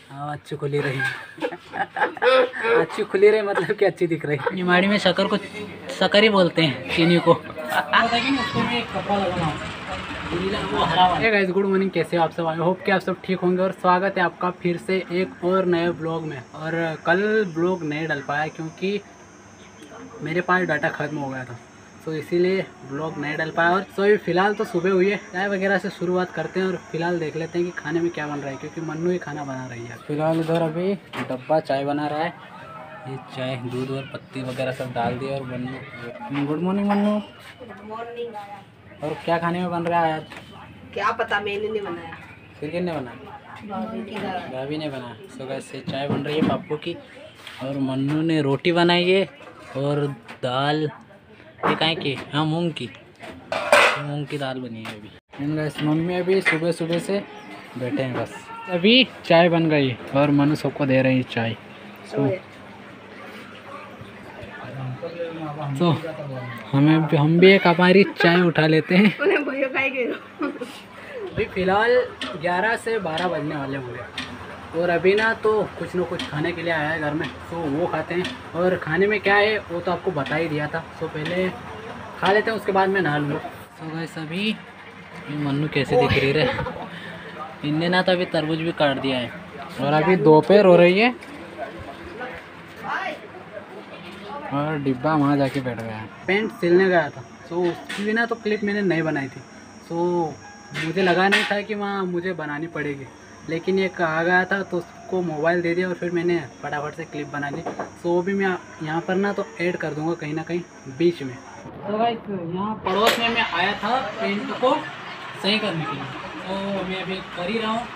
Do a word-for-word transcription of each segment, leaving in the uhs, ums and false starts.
हाँ अच्छी खुली रही अच्छी खुली रही मतलब कि अच्छी दिख रही। निमाड़ी में शक्कर को शक्कर ही बोलते हैं, चीनी को। हे गाइस, गुड मॉर्निंग, कैसे हो आप सब? आई होप कि आप सब ठीक होंगे और स्वागत है आपका फिर से एक और नए ब्लॉग में। और कल ब्लॉग नहीं डल पाया क्योंकि मेरे पास डाटा ख़त्म हो गया था, तो इसीलिए ब्लॉग नहीं डल पाया। और तो अभी फ़िलहाल तो सुबह हुई है, चाय वगैरह से शुरुआत करते हैं और फिलहाल देख लेते हैं कि खाने में क्या बन रहा है, क्योंकि मन्नू ही खाना बना रही है। फिलहाल इधर अभी डब्बा चाय बना रहा है, ये चाय दूध और पत्ती वगैरह सब डाल दिया। और Mannu, good morning Mannu. Good morning. और क्या खाने में बन रहा है आज? क्या पता, मैंने नहीं बनाया। फिर किसने बनाया? भाभी ने बनाया। सो वैसे चाय बन रही है पापू की, और मन्नू ने रोटी बनाई है और दाल ये काहे की, हाँ मूंग की, मूंग की दाल बनी है अभी। बस मम्मी अभी सुबह सुबह से बैठे हैं, बस अभी चाय बन गई और मन्नू सबको दे रही है चाय। सो तो हमें हम भी एक हमारी चाय उठा लेते हैं। अभी फ़िलहाल ग्यारह से बारह बजने वाले होंगे और अभी ना तो कुछ ना कुछ खाने के लिए आया है घर में, तो वो खाते हैं। और खाने में क्या है वो तो आपको बता ही दिया था, तो पहले खा लेते हैं, उसके बाद मैं नहा लूँगा। तो गाइस अभी मन्नू कैसे दिख रही है, इनने ना तो अभी तरबूज भी काट दिया है और अभी दोपहर हो रही है और डिब्बा वहाँ जाके बैठ गया है। पेंट सिलने गया था, तो उसकी भी ना तो क्लिप मैंने नहीं बनाई थी, तो मुझे लगा नहीं था कि वहाँ मुझे बनानी पड़ेगी, लेकिन एक आ गया था तो उसको मोबाइल दे दिया और फिर मैंने फटाफट से क्लिप बना ली। तो वो भी मैं यहाँ पर ना तो ऐड कर दूँगा कहीं ना कहीं बीच में। तो गाइस यहाँ पड़ोस में मैं आया था पेंट को सही करने के लिए, तो मैं अभी कर ही रहा हूँ।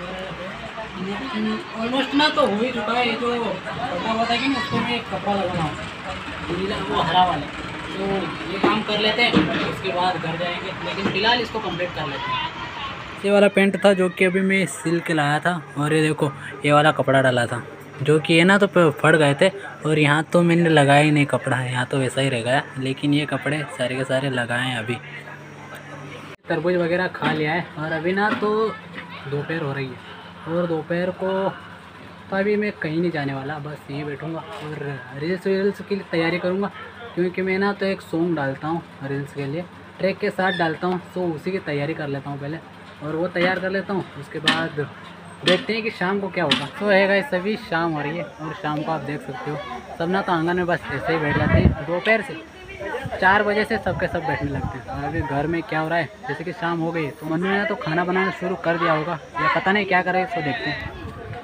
ऑलमोस्ट ना तो हो ही चुका है, ये जो बटा हुआ था कि उसको मैं एक कपड़ा लगाना हूँ नीला, वो हरा वाला, तो ये काम कर लेते हैं, उसके बाद घर जाएंगे, लेकिन फ़िलहाल इसको कंप्लीट कर लेते हैं। ये वाला पेंट था जो कि अभी मैं सिल के लाया था, और ये देखो ये वाला कपड़ा डाला था जो कि ये ना तो फट गए थे, और यहाँ तो मैंने लगाया ही नहीं कपड़ा है, यहाँ तो वैसा ही रह गया, लेकिन ये कपड़े सारे के सारे लगाए हैं। अभी तरबूज वगैरह खा लिया है और अभी ना तो दोपहर हो रही है, और दोपहर को तो अभी मैं कहीं नहीं जाने वाला, बस यहीं बैठूँगा और रील्स वील्स की तैयारी करूँगा, क्योंकि मैं ना तो एक सॉन्ग डालता हूँ रील्स के लिए, ट्रैक के साथ डालता हूँ, तो उसी की तैयारी कर लेता हूँ पहले, और वो तैयार कर लेता हूँ, उसके बाद देखते हैं कि शाम को क्या होगा। तो है गाइस सभी शाम हो रही है, और शाम को आप देख सकते हो सब ना तो आंगन में बस ऐसे ही बैठ जाते हैं। दोपहर से चार बजे से सबके सब बैठने लगते हैं, और अभी घर में क्या हो रहा है, जैसे कि शाम हो गई है तो मन्नू ने तो खाना बनाना शुरू कर दिया होगा, या पता नहीं क्या करे, इसको देखते हैं।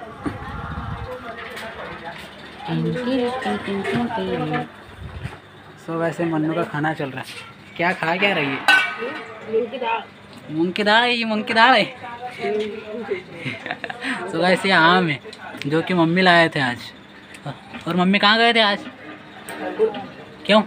सो वैसे मन्नू का खाना चल रहा है, क्या खा क्या रही है? मूंग की दाल है, ये मूंग की दाल है। सो वैसे आम है जो कि मम्मी लाए थे आज, और मम्मी कहाँ गए थे आज, क्यों?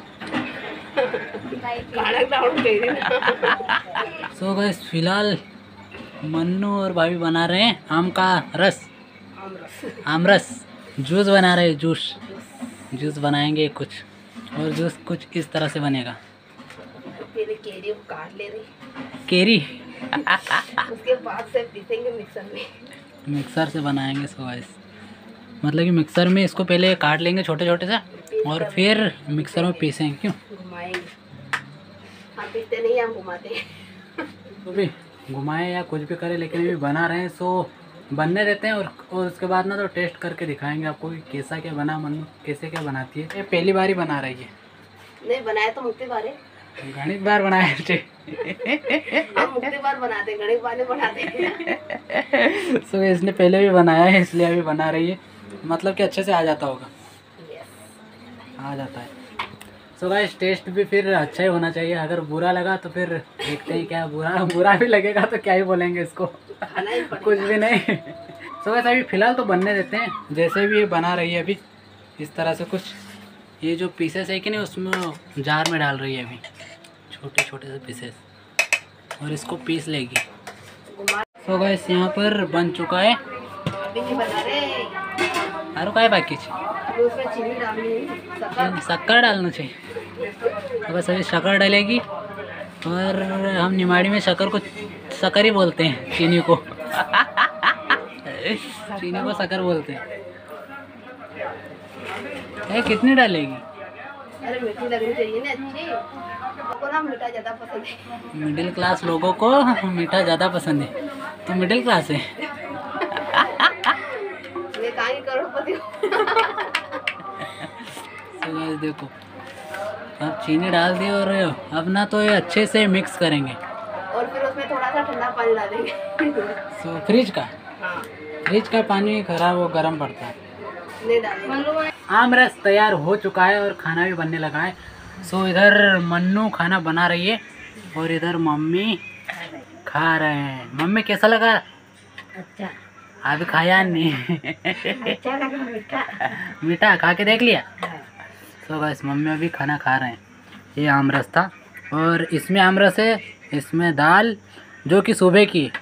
सो गाइस फिलहाल मन्नू और भाभी बना रहे हैं आम का रस, आम रस जूस बना रहे हैं, जूस जूस बनाएंगे कुछ, और जूस कुछ इस तरह से बनेगा। पहले केरी को काट ले रही, केरी उसके बाद से पीसेंगे मिक्सर में, मिक्सर से बनाएंगे। सो गाइस मतलब कि मिक्सर में इसको पहले काट लेंगे छोटे छोटे से, और फिर मिक्सर में पीसेंगे। क्यों घुमाएंगे, हम पीसते नहीं, हम घुमाते हैं। तो भी घुमाएं या कुछ भी करें, लेकिन अभी बना रहे हैं, सो बनने देते हैं, और, और उसके बाद ना तो टेस्ट करके दिखाएंगे आपको कि कैसा क्या बना, मन्नू कैसे क्या बनाती है। ये पहली बार ही बना रही है, नहीं बनाया तो मुक्ति बार है, गणित बार बनाया हम मुक्ति बार बनाते, गणित बार बनाते। सो इसने पहले भी बनाया है, इसलिए अभी बना रही है, मतलब कि अच्छे से आ जाता होगा, आ जाता है। सो गाइस टेस्ट भी फिर अच्छा ही होना चाहिए, अगर बुरा लगा तो फिर देखते हैं क्या, बुरा बुरा भी लगेगा तो क्या ही बोलेंगे इसको, कुछ भी नहीं। सो गाइस अभी फ़िलहाल तो बनने देते हैं, जैसे भी ये बना रही है अभी इस तरह से कुछ, ये जो पीसेस है कि नहीं उसमें जार में डाल रही है अभी छोटे छोटे से पीसेस, और इसको पीस लेगी। सो गाइस यहाँ पर बन चुका है, और क्या बाकी शक्कर डालना चाहिए, तो बस अभी शक्कर डालेगी, और हम निमाड़ी में शक्कर को शक्कर ही बोलते हैं, चीनी को। चीनी को शक्कर बोलते हैं। ए, कितनी डालेगी? अरे मीठी लगनी चाहिए ना, अच्छी। को ना मीठा ज़्यादा पसंद है। मिडिल क्लास लोगों को मीठा ज़्यादा पसंद है। तो मिडिल क्लास है। ये कहाँ की करोड़पति हो। तो गाइस देखो, अब चीनी डाल दी और अब ना तो ये अच्छे से मिक्स करेंगे और फिर उसमें थोड़ा सा ठंडा पानी डालेंगे। तो फ्रिज का हाँ, फ्रिज का पानी खराब वो गर्म पड़ता है। नहीं डालेंगे। आम रस तैयार हो चुका है और खाना भी बनने लगा है। सो इधर मन्नू खाना बना रही है और इधर मम्मी खा रहे हैं। मम्मी कैसा लगा? अच्छा, अभी खाया नहीं। अच्छा लगा मीठा। मीठा खा के देख लिया। तो गाइस मम्मी अभी खाना खा रहे हैं। ये आम रस था और इसमें आम रस है, इसमें दाल जो कि सुबह की।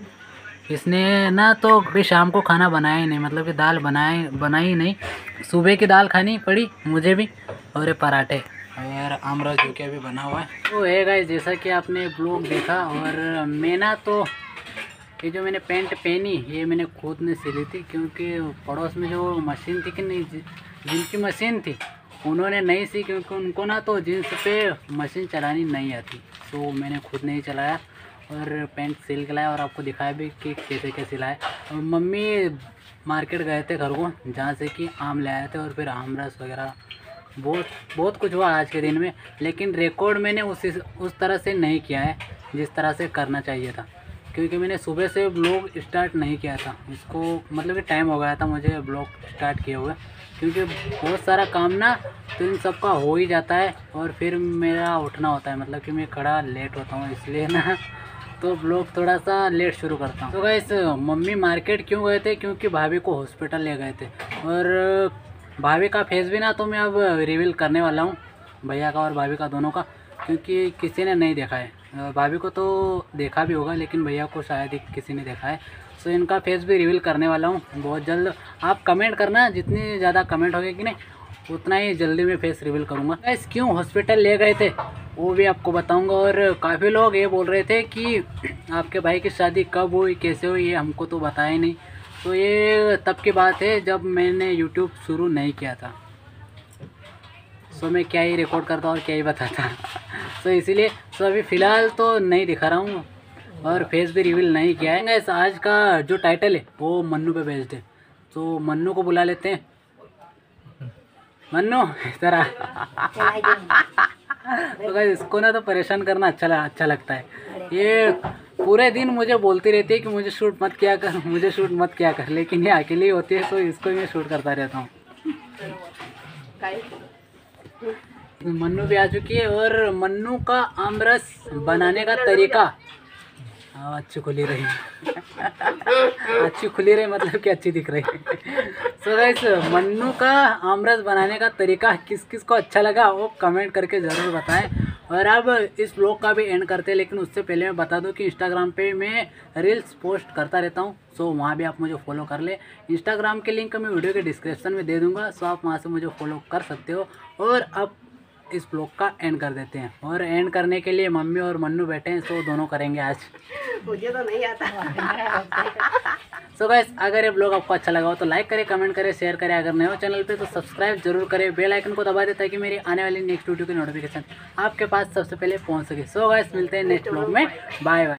इसने ना तो कभी शाम को खाना बनाया ही नहीं, मतलब कि दाल बनाए बनाई ही नहीं। सुबह की दाल खानी पड़ी मुझे भी, और ये पराठे और आम रस जो कि अभी बना हुआ है। तो है गाइस, जैसा कि आपने ब्लॉग देखा। और मैं ना तो ये जो मैंने पैंट पहनी ये मैंने खुद ने सिली थी, क्योंकि पड़ोस में जो मशीन थी कि नहीं, जिनकी मशीन थी उन्होंने नहीं सी, क्योंकि उनको ना तो जींस पे मशीन चलानी नहीं आती। तो मैंने खुद नहीं चलाया और पैंट सिल के लाया और आपको दिखाया भी कि कैसे कैसे सिलाया। और मम्मी मार्केट गए थे घर को, जहाँ से कि आम ले आए थे और फिर आम रस वगैरह बहुत बहुत कुछ हुआ आज के दिन में। लेकिन रिकॉर्ड मैंने उस उस तरह से नहीं किया है जिस तरह से करना चाहिए था, क्योंकि मैंने सुबह से ब्लॉग स्टार्ट नहीं किया था। इसको मतलब कि टाइम हो गया था मुझे ब्लॉग स्टार्ट किए हुए, क्योंकि बहुत सारा काम ना तो इन सब का हो ही जाता है और फिर मेरा उठना होता है, मतलब कि मैं खड़ा लेट होता हूँ, इसलिए ना तो ब्लॉग थोड़ा सा लेट शुरू करता हूँ। तो गाइस मम्मी मार्केट क्यों गए थे? क्योंकि भाभी को हॉस्पिटल ले गए थे और भाभी का फेस भी ना तो मैं अब रिवील करने वाला हूँ, भैया का और भाभी का दोनों का, क्योंकि किसी ने नहीं देखा है। भाभी को तो देखा भी होगा लेकिन भैया को शायद ही किसी ने देखा है। सो इनका फेस भी रिवील करने वाला हूँ बहुत जल्द। आप कमेंट करना, जितनी ज़्यादा कमेंट होगी कि नहीं उतना ही जल्दी मैं फेस रिवील करूँगा। गाइस क्यों हॉस्पिटल ले गए थे वो भी आपको बताऊँगा। और काफ़ी लोग ये बोल रहे थे कि आपके भाई की शादी कब हुई, कैसे हुई, ये हमको तो बताया ही नहीं। तो ये तब की बात है जब मैंने यूट्यूब शुरू नहीं किया था। सो मैं क्या ही रिकॉर्ड करता और क्या ही बताता। सो इसीलिए सो अभी फ़िलहाल तो नहीं दिखा रहा हूँ और फेस भी रिवील नहीं किया है। गाइस आज का जो टाइटल है वो मन्नू पे भेज दे, तो मन्नू को बुला लेते हैं। मन्नू इधर आ। तो गाइस इसको ना तो परेशान करना अच्छा अच्छा लगता है। ये पूरे दिन मुझे बोलती रहती है कि मुझे शूट मत किया कर, मुझे शूट मत किया कर, लेकिन ये अकेली ही होती है तो इसको मैं शूट करता रहता हूँ। मन्नू भी आ चुकी है और मन्नू का आमरस बनाने का तरीका अच्छी खुली रही। अच्छी खुली रही मतलब कि अच्छी दिख रही। सो गाइस मन्नू का आमरस बनाने का तरीका किस किस को अच्छा लगा वो कमेंट करके ज़रूर बताएं। और अब इस ब्लॉग का भी एंड करते हैं, लेकिन उससे पहले मैं बता दूं कि इंस्टाग्राम पे मैं रील्स पोस्ट करता रहता हूं। सो वहां भी आप मुझे फॉलो कर ले। इंस्टाग्राम के लिंक मैं वीडियो के डिस्क्रिप्शन में दे दूंगा, सो आप वहां से मुझे फॉलो कर सकते हो। और अब इस ब्लॉग का एंड कर देते हैं, और एंड करने के लिए मम्मी और मन्नू बैठे हैं, सो दोनों करेंगे आज। मुझे तो नहीं आता। सो गाइस अगर ये ब्लॉग आपको अच्छा लगा हो तो लाइक करें, कमेंट करें, शेयर करें। अगर नए हो चैनल पे तो सब्सक्राइब जरूर करें, बेल आइकन को दबा दें ताकि मेरी आने वाली नेक्स्ट वीडियो की नोटिफिकेशन आपके पास सबसे पहले पहुंच सके। सो गाइस मिलते हैं नेक्स्ट ब्लॉग में, बाय बाय।